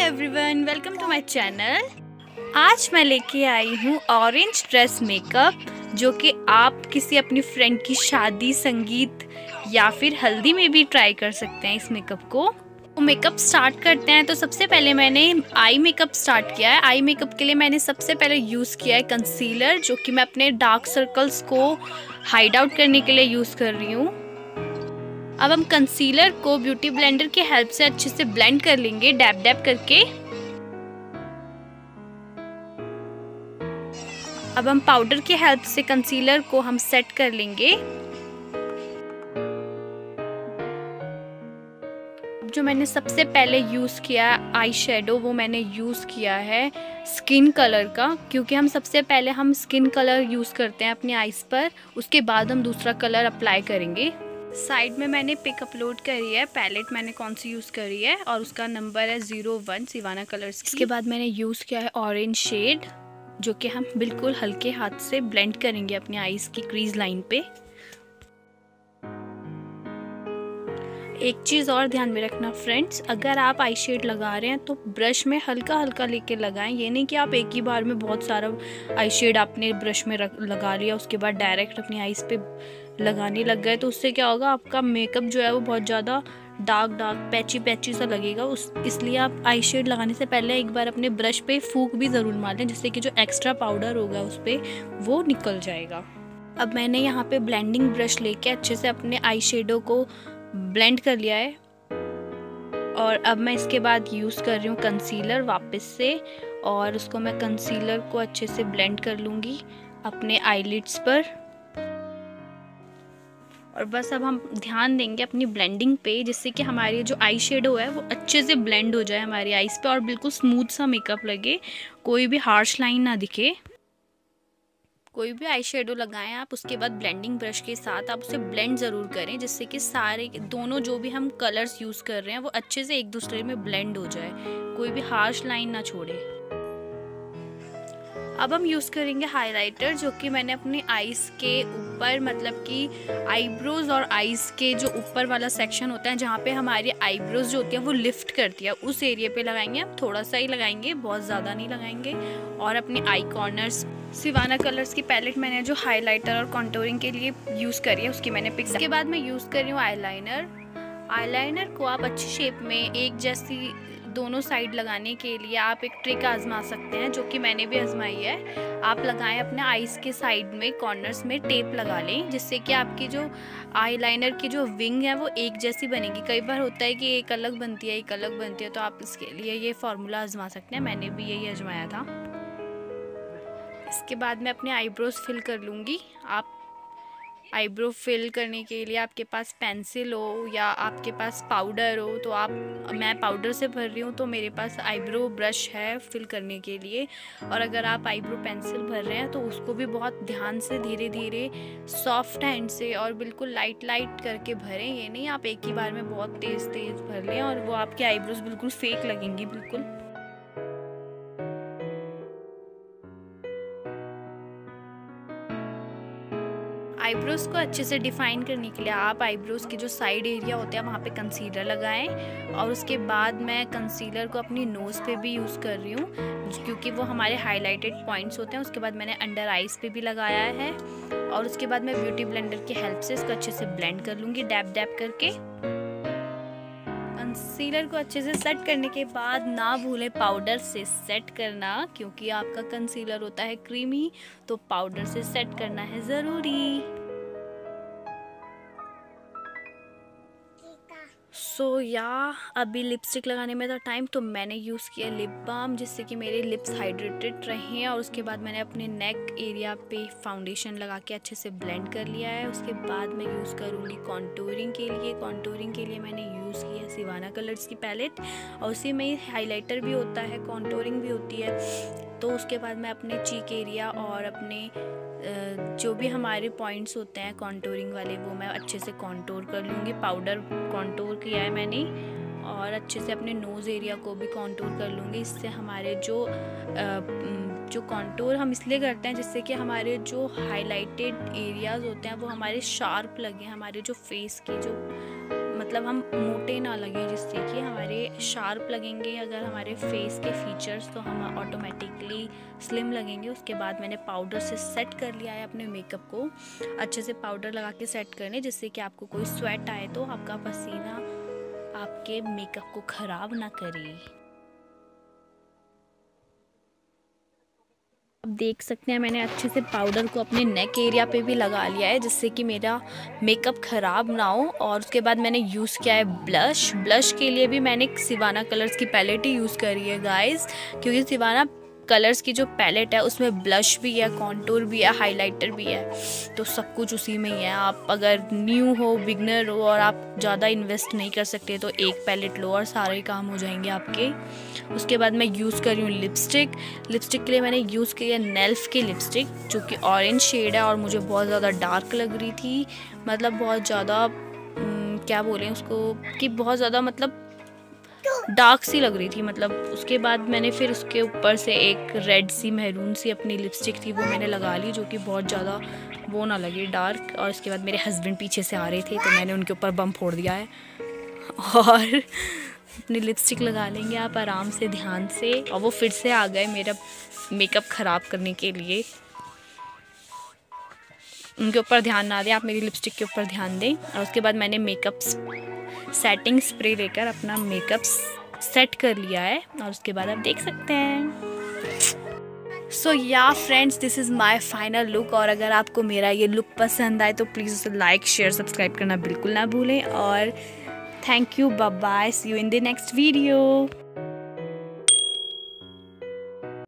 Everyone, welcome to my channel. आज मैं लेके आई हूँ ऑरेंज ड्रेस मेकअप, जो कि आप किसी अपनी फ्रेंड की शादी, संगीत या फिर हल्दी में भी ट्राई कर सकते हैं इस मेकअप को। तो मेकअप स्टार्ट करते हैं। तो सबसे पहले मैंने आई मेकअप स्टार्ट किया है। आई मेकअप के लिए मैंने सबसे पहले यूज़ किया है कंसीलर, जो कि मैं अपने डार्क सर्कल्स को हाइड आउट करने के लिए यूज़ कर रही हूँ। अब हम कंसीलर को ब्यूटी ब्लेंडर की हेल्प से अच्छे से ब्लेंड कर लेंगे, डैब डैब करके। अब हम पाउडर की हेल्प से कंसीलर को हम सेट कर लेंगे। जो मैंने सबसे पहले यूज़ किया आई शेडो, वो मैंने यूज़ किया है स्किन कलर का, क्योंकि हम सबसे पहले हम स्किन कलर यूज़ करते हैं अपनी आईज पर, उसके बाद हम दूसरा कलर अप्लाई करेंगे। साइड में मैंने पिक अपलोड करी है, पैलेट मैंने कौन सी यूज़ करी है और उसका नंबर है 01 सिवाना कलर्स। इसके बाद मैंने यूज़ किया है ऑरेंज शेड, जो कि हम बिल्कुल हल्के हाथ से ब्लेंड करेंगे अपनी आईज की क्रीज लाइन पे। एक चीज़ और ध्यान में रखना फ्रेंड्स, अगर आप आई शेड लगा रहे हैं तो ब्रश में हल्का हल्का लेके लगाएं। ये नहीं कि आप एक ही बार में बहुत सारा आई शेड आपने ब्रश में लगा लिया, उसके बाद डायरेक्ट अपनी आईज पे लगाने लग गए। तो उससे क्या होगा, आपका मेकअप जो है वो बहुत ज़्यादा डार्क पैची सा लगेगा। इसलिए आप आई शेड लगाने से पहले एक बार अपने ब्रश पे फूंक भी ज़रूर मार लें, जिससे कि जो एक्स्ट्रा पाउडर होगा उस पर वो निकल जाएगा। अब मैंने यहाँ पे ब्लेंडिंग ब्रश लेके अच्छे से अपने आई शेडो को ब्लेंड कर लिया है। और अब मैं इसके बाद यूज़ कर रही हूँ कंसीलर वापस से, और उसको मैं कंसीलर को अच्छे से ब्लेंड कर लूँगी अपने आईलिड्स पर। और बस अब हम ध्यान देंगे अपनी ब्लेंडिंग पे, जिससे कि हमारी जो आई शेडो है वो अच्छे से ब्लेंड हो जाए हमारी आईज पे और बिल्कुल स्मूथ सा मेकअप लगे, कोई भी हार्श लाइन ना दिखे। कोई भी आई शेडो लगाएं आप, उसके बाद ब्लेंडिंग ब्रश के साथ आप उसे ब्लेंड ज़रूर करें, जिससे कि सारे दोनों जो भी हम कलर्स यूज़ कर रहे हैं वो अच्छे से एक दूसरे में ब्लेंड हो जाए, कोई भी हार्श लाइन ना छोड़े। अब हम यूज़ करेंगे हाइलाइटर, जो कि मैंने अपनी आईज के ऊपर, मतलब कि आईब्रोज और आईज के जो ऊपर वाला सेक्शन होता है, जहाँ पे हमारी आईब्रोज जो होती है वो लिफ्ट करती है, उस एरिया पे लगाएंगे। हम थोड़ा सा ही लगाएंगे, बहुत ज़्यादा नहीं लगाएंगे। और अपनी आई कॉर्नर्स, सिवाना कलर्स की पैलेट मैंने जो हाइलाइटर और कॉन्टोरिंग के लिए यूज़ करी है उसकी मैंने पिक्स। के बाद मैं यूज़ कर रही हूँ आईलाइनर। आईलाइनर को आप अच्छी शेप में एक जैसी दोनों साइड लगाने के लिए आप एक ट्रिक आजमा सकते हैं, जो कि मैंने भी आजमाई है। आप लगाएं अपने आईज के साइड में, कॉर्नर्स में टेप लगा लें, जिससे कि आपकी जो आईलाइनर की जो विंग है वो एक जैसी बनेगी। कई बार होता है कि एक अलग बनती है, एक अलग बनती है, तो आप इसके लिए ये फॉर्मूला आजमा सकते हैं। मैंने भी यही आजमाया था। इसके बाद मैं अपने आईब्रोज फिल कर लूँगी। आप आईब्रो फिल करने के लिए आपके पास पेंसिल हो या आपके पास पाउडर हो, तो मैं पाउडर से भर रही हूँ, तो मेरे पास आईब्रो ब्रश है फिल करने के लिए। और अगर आप आईब्रो पेंसिल भर रहे हैं तो उसको भी बहुत ध्यान से, धीरे धीरे, सॉफ्ट हैंड से और बिल्कुल लाइट करके भरें। ये नहीं आप एक ही बार में बहुत तेज़ भर लें और वो आपके आईब्रोज बिल्कुल फेक लगेंगी बिल्कुल। आईब्रोज़ को अच्छे से डिफ़ाइन करने के लिए आप आईब्रोज़ के जो साइड एरिया होते हैं वहाँ पे कंसीलर लगाएं। और उसके बाद मैं कंसीलर को अपनी नोज़ पे भी यूज़ कर रही हूँ, क्योंकि वो हमारे हाइलाइटेड पॉइंट्स होते हैं। उसके बाद मैंने अंडर आइज़ पे भी लगाया है। और उसके बाद मैं ब्यूटी ब्लेंडर की हेल्प से इसको अच्छे से ब्लेंड कर लूँगी, डैब डैब करके। कंसीलर को अच्छे से सेट करने के बाद ना भूलें पाउडर से सेट करना, क्योंकि आपका कंसीलर होता है क्रीमी, तो पाउडर से सेट करना है ज़रूरी। अभी लिपस्टिक लगाने में था टाइम, तो मैंने यूज़ किया लिप बाम, जिससे कि मेरे लिप्स हाइड्रेटेड रहें। और उसके बाद मैंने अपने नेक एरिया पे फाउंडेशन लगा के अच्छे से ब्लेंड कर लिया है। उसके बाद मैं यूज़ करूँगी कॉन्टूरिंग के लिए। कॉन्टूरिंग के लिए मैंने यूज़ किया सिवाना कलर्स की पैलेट, और उसी में हाइलाइटर भी होता है, कॉन्टूरिंग भी होती है। तो उसके बाद मैं अपने चीक एरिया और अपने जो भी हमारे पॉइंट्स होते हैं कॉन्टूरिंग वाले, वो मैं अच्छे से कॉन्टूर कर लूँगी। पाउडर कॉन्टूर किया है मैंने, और अच्छे से अपने नोज़ एरिया को भी कॉन्टूर कर लूँगी। इससे हमारे जो कॉन्टूर हम इसलिए करते हैं जिससे कि हमारे जो हाइलाइटेड एरियाज़ होते हैं वो हमारे शार्प लगे, हमारे जो फेस के जो मतलब हम मोटे ना लगे, जिससे कि हमारे शार्प लगेंगे अगर हमारे फेस के फीचर्स, तो हम ऑटोमेटिकली स्लिम लगेंगे। उसके बाद मैंने पाउडर से सेट कर लिया है अपने मेकअप को, अच्छे से पाउडर लगा के सेट करने, जिससे कि आपको कोई स्वेट आए तो आपका पसीना आपके मेकअप को ख़राब ना करे। अब देख सकते हैं मैंने अच्छे से पाउडर को अपने नेक एरिया पे भी लगा लिया है, जिससे कि मेरा मेकअप ख़राब ना हो। और उसके बाद मैंने यूज़ किया है ब्लश के लिए भी मैंने सिवाना कलर्स की पैलेट ही यूज़ करी है गाइस, क्योंकि सिवाना कलर्स की जो पैलेट है उसमें ब्लश भी है, कॉन्टूर भी है, हाइलाइटर भी है, तो सब कुछ उसी में ही है। आप अगर न्यू हो, बिगनर हो और आप ज़्यादा इन्वेस्ट नहीं कर सकते तो एक पैलेट लो और सारे काम हो जाएंगे आपके। उसके बाद मैं यूज़ कर रही हूँ लिपस्टिक के लिए मैंने यूज़ की है नेल्फ की लिपस्टिक, जो कि ऑरेंज शेड है और मुझे बहुत ज़्यादा डार्क लग रही थी, मतलब बहुत ज़्यादा क्या बोलें उसको, कि बहुत ज़्यादा मतलब डार्क सी लग रही थी मतलब। उसके बाद मैंने फिर उसके ऊपर से एक रेड सी महरून सी अपनी लिपस्टिक थी वो मैंने लगा ली, जो कि बहुत ज़्यादा वो ना लगे डार्क। और उसके बाद मेरे हस्बैंड पीछे से आ रहे थे तो मैंने उनके ऊपर बम फोड़ दिया है। और अपनी लिपस्टिक लगा लेंगे आप आराम से, ध्यान से। और वो फिर से आ गए मेरा मेकअप ख़राब करने के लिए। उनके ऊपर ध्यान ना दें, आप मेरी लिपस्टिक के ऊपर ध्यान दें। और उसके बाद मैंने मेकअप सेटिंग स्प्रे लेकर अपना मेकअप सेट कर लिया है, और उसके बाद आप देख सकते हैं। सो या friends, this is my final look. और अगर आपको मेरा ये लुक पसंद आए तो प्लीज़ उसे लाइक, शेयर, सब्सक्राइब करना बिल्कुल ना भूलें। और thank you, bye bye, see you in the next video.